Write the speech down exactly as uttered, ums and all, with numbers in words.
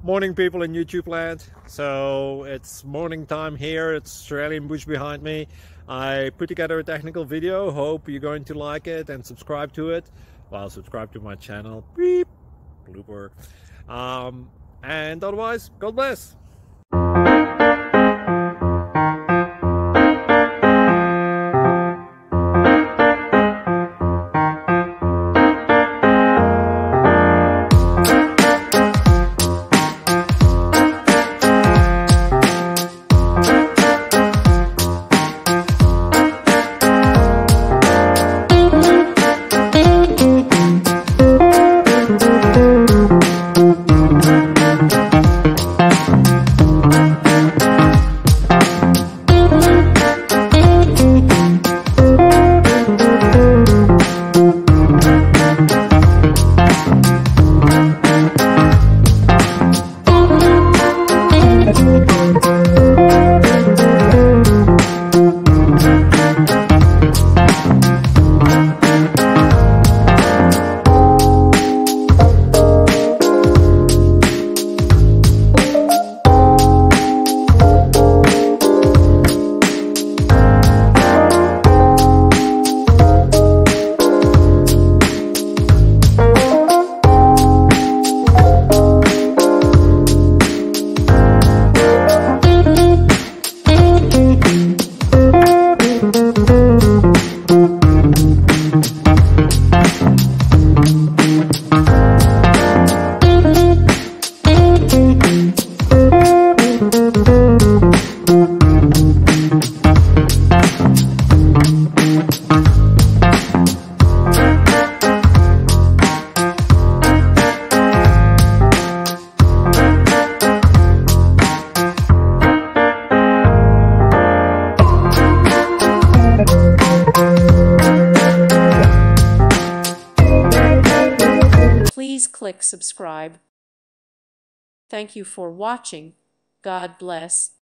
Morning, people in YouTube land. So it's morning time here. It's Australian bush behind me. I put together a technical video. Hope you're going to like it and subscribe to it. Well, subscribe to my channel. Beep. Blooper. Um, and otherwise, God bless. Please click subscribe. Thank you for watching. God bless.